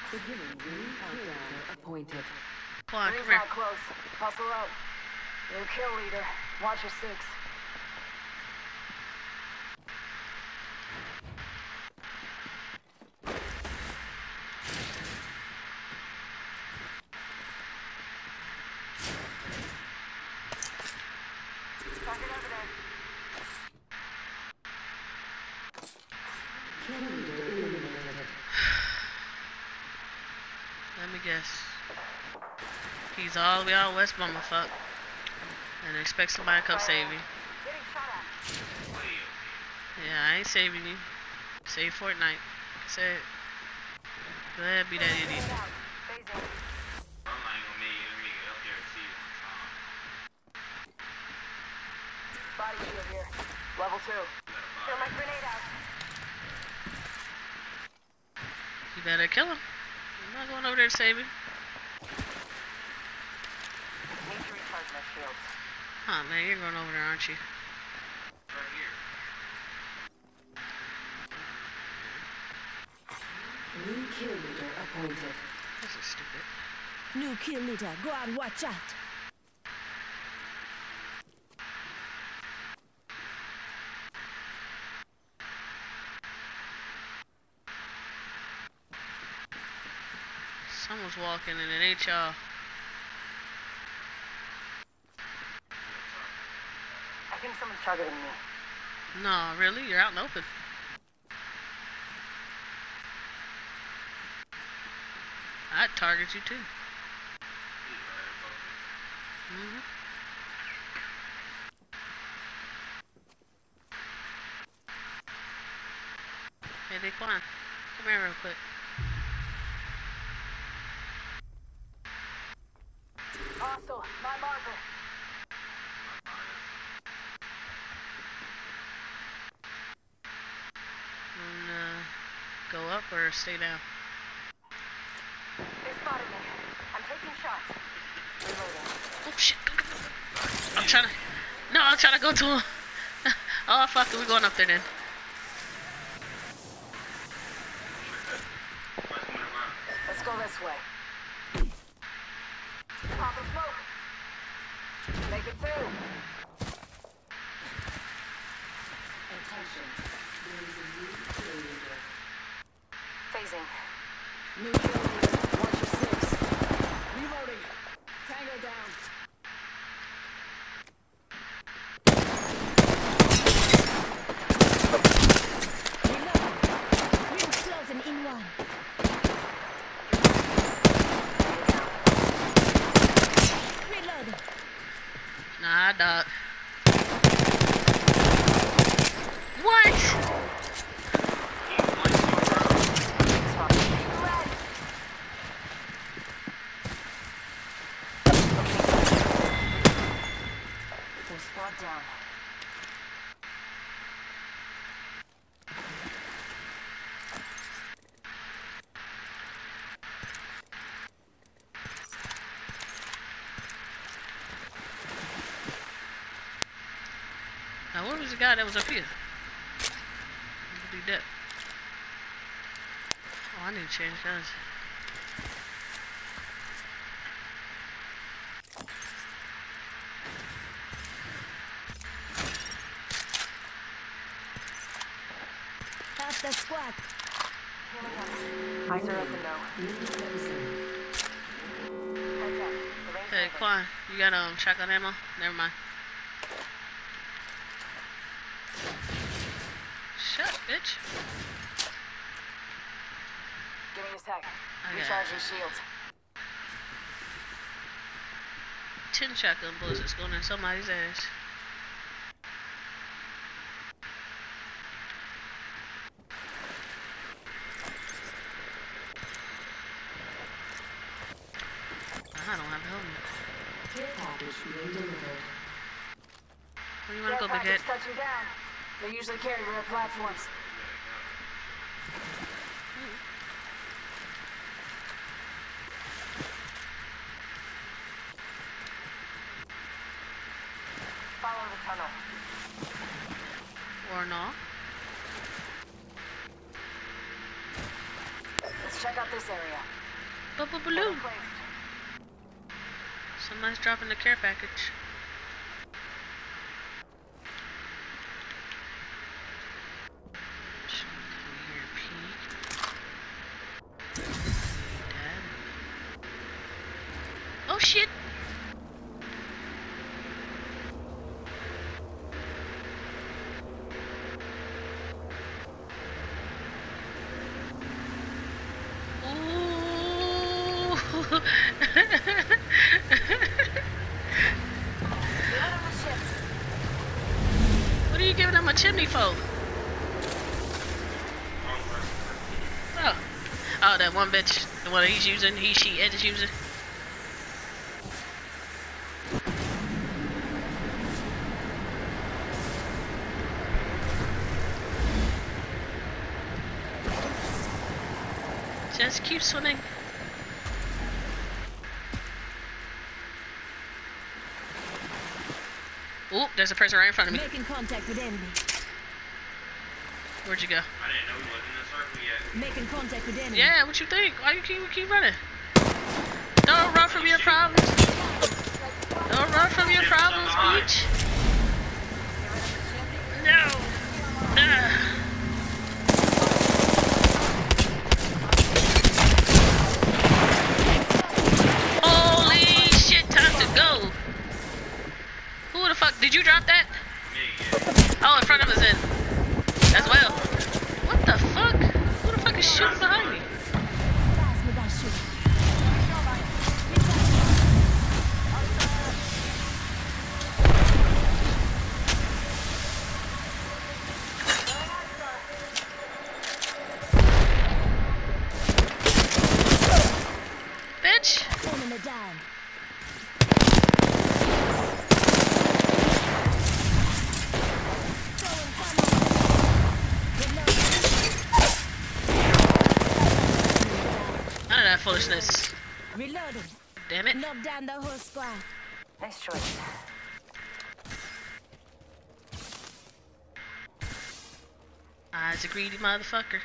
Beginning new countdown appointed. Come on, Ring's come here. not close. Hustle up. New kill leader. Watch your six. Target over there. Kill leader eliminated. Let me guess. He's all the way out west, bummerfuck. And expect somebody to come save me. Getting shot at. Yeah, I ain't saving you. Save Fortnite. Say it. Go ahead, be that idiot. Get out. Phasing. Body shield here. Level 2. Throw my grenade out. You better kill him. I'm not going over there to save him. Need to recharge my shields. Oh man, you're going over there, aren't you? Right here. New kill leader appointed. This is stupid. New kill leader, go and watch out. Someone's walking and it ain't y'all. I think someone's targeting me. No, really? You're out in the open. I'd target you too. Mm-hmm. Hey, Daquan, come here real quick. Hostile. My marker. Go up or stay down? They spotted me. I'm taking shots. Reloading. Oh shit! I'm trying to. No, I'm trying to go to him. Oh fuck it, we're going up there then. Let's go this way. Pop a smoke. Make it through. Attention. There is a new kill leader. Phasing. New kill leader. Watch your six. Reloading. Tango down. Reload. Rings closing in one. Reloading. Nah, dog. What? Their squad down. Now, where was the guy that was up here? Do that. Oh, I need to change guns. That's the squad. Eyes are open now. Heads up. The range Hey, open. Quan, you got shotgun ammo? Never mind. Shut, bitch. Give me a sec. I got Recharge your shields. 10 shotgun bullets that's going in somebody's ass. I don't have a helmet. Care package being delivered. Where you wanna go, Care Big Head? package touching down. They usually carry rare platforms. Follow the tunnel. Or no? Let's check Check out this area. Balloon. Somebody's dropping the care package. Oh shit! What are you giving him a chimney for? Oh. Oh, that one bitch. The one that he's using. She, Ed is using. Just keep swimming. Oop, there's a person right in front of me. Making contact with enemy. Where'd you go? I didn't know he wasn't in the circle yet. Making contact with enemy. Yeah, what you think? Why you keep running? Don't run from your problems. Don't run from your problems, bitch. No. Holy shit, time to go. Who the fuck? Did you drop that? Oh, in front of us then. As well. What the fuck? Who the fuck is shooting behind me? Pass me that shit. Bitch. Enemy down. Throwing fire. None of that foolishness. Reloading. Damn it. Knock down the whole squad. Nice choice. I's a greedy motherfucker.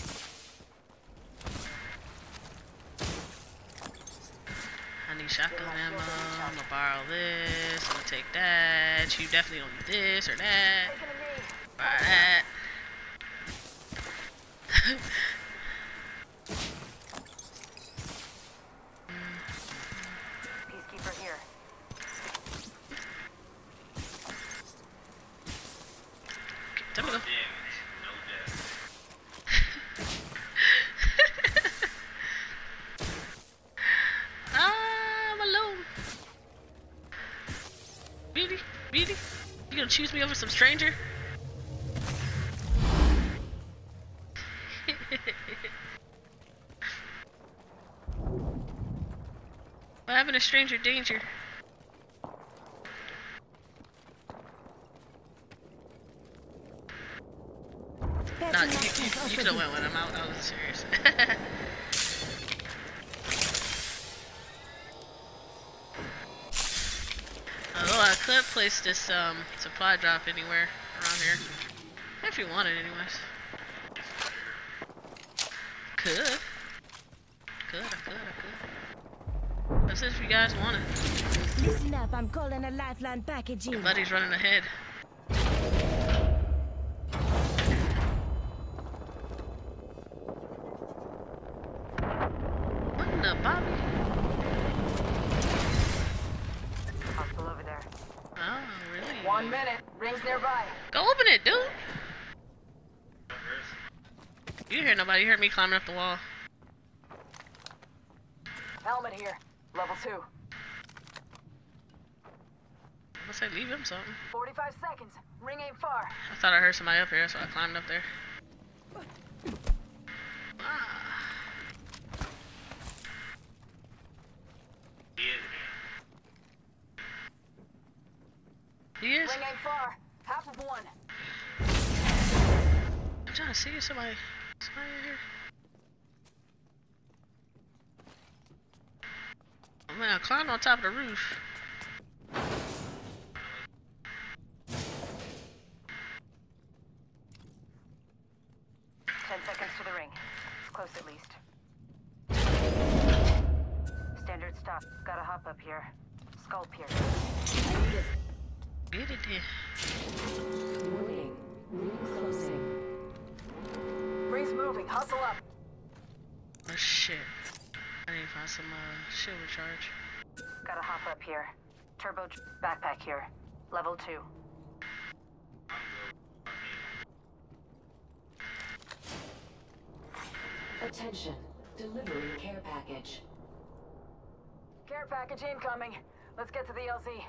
I need shotgun ammo. I'm gonna borrow this. I'm gonna take that. You definitely don't need this or that. Borrow that. Peacekeeper here. Tell me to go. I'm alone. Really? Really? You gonna choose me over some stranger? What happened to stranger danger? Nah, you could have went with him. I was serious. Although I could place this supply drop anywhere around here. If you wanted, anyways. Could. I could. But since you guys want it, Listen up, I'm calling a lifeline package in. your buddy's running ahead. What in the Bobby? Hostile over there. Oh, really? 1 minute. Rings nearby. Go open it, dude. You didn't hear nobody. You heard me climbing up the wall. Helmet here. Level 2. I say leave him something. 45 seconds. Ring ain't far. I thought I heard somebody up here, so I climbed up there. Ah. He is? Ring ain't far. Half of one. I'm trying to see somebody in here. Oh man, I climbed on top of the roof. 10 seconds to the ring. It's close at least. Standard stock. Gotta hop up here. Skull pierce. I need it. Get it there. Warning. Ring closing. Ring's moving. Hustle up. Oh shit. I need to find some shield recharge. Gotta hop up here. Turbo backpack here. Level 2. Attention. Delivering care package. Care package incoming. Let's get to the LZ.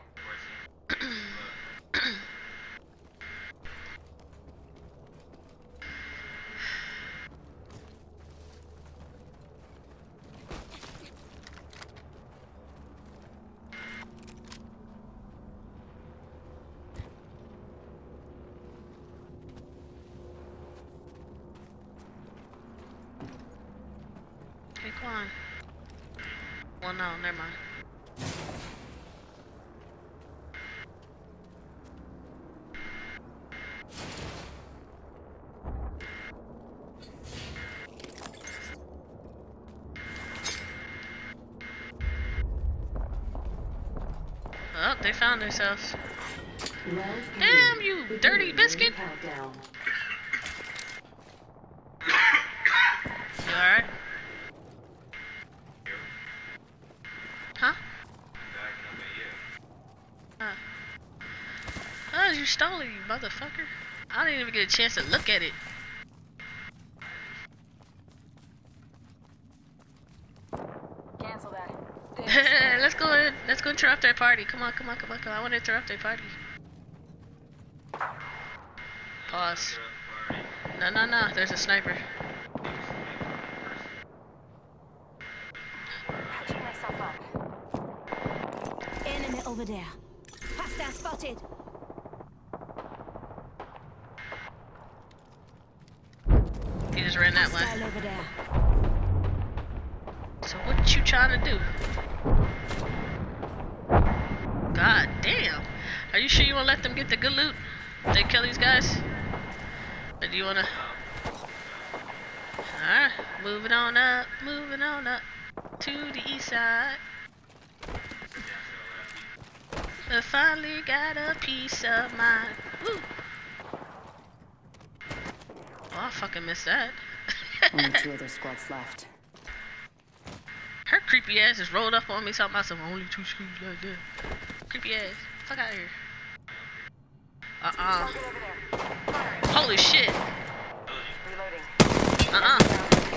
Hey, come on. Well, no, never mind. Oh, they found themselves. Round Damn, three. you Beginning dirty ring biscuit. Countdown. You alright? Huh? Oh, you stole it, you motherfucker. I didn't even get a chance to look at it. Cancel that. Let's go interrupt their party. Come on. I want to interrupt their party. Pause. No. There's a sniper. Patching myself up. Enemy over there. Hostile spotted. He just ran that way. Hostile over there. So what you trying to do? God damn. Are you sure you wanna let them get the good loot? They kill these guys? Or do you wanna... Alright, moving on up to the east side. I finally got a piece of mind. Woo! Oh, I fucking missed that. Only 2 other squads left. Her creepy ass just rolled up on me talking about some only 2 screws like that. Creepy ass. Fuck out of here. Target over there. Holy shit. Reloading.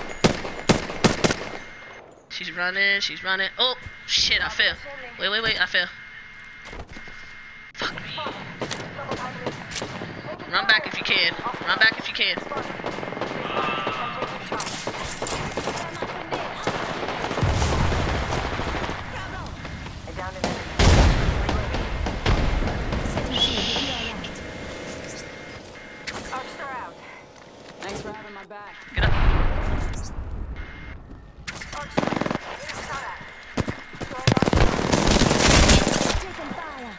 She's running. Oh, shit, I fell. Wait, I fell. Fuck me. Run back if you can. I downed an enemy. Setting shield. You'll be alright. Arcstar out. Thanks for having my back. Get up. Arcstar. Getting shot at. Taking fire.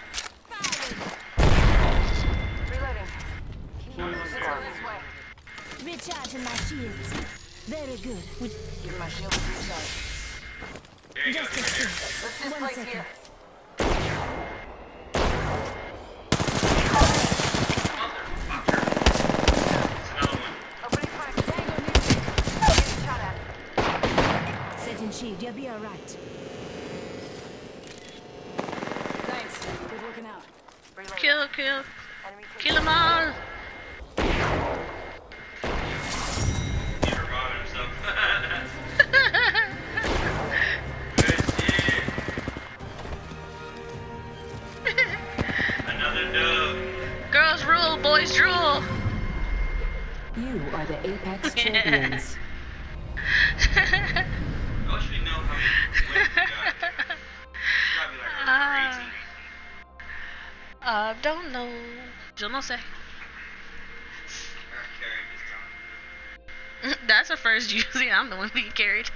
Reloading. Let's Let's go this way. Recharging my shields. Very good. Give my shield a recharge. Just a sec. Let's this 1 place second. here. Opening fire. Getting shot at. Setting shield. You'll be alright. Thanks. Good looking out. Reloading. Kill. Enemy Kill them all. He forgot himself. Good shit. Another dub. Girls rule, boys drool. You are the Apex champions. I wish we know how many wins we got. Probably like around 18. I don't know. Yo no sé. I carried this time. That's a first usually. I'm the one being carried.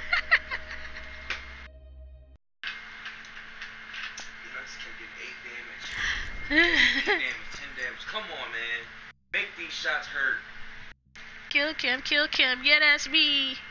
You know, I just kept getting 8 damage. 8 damage, 10 damage. Come on, man. Make these shots hurt. Kill Kim. Yeah, that's me.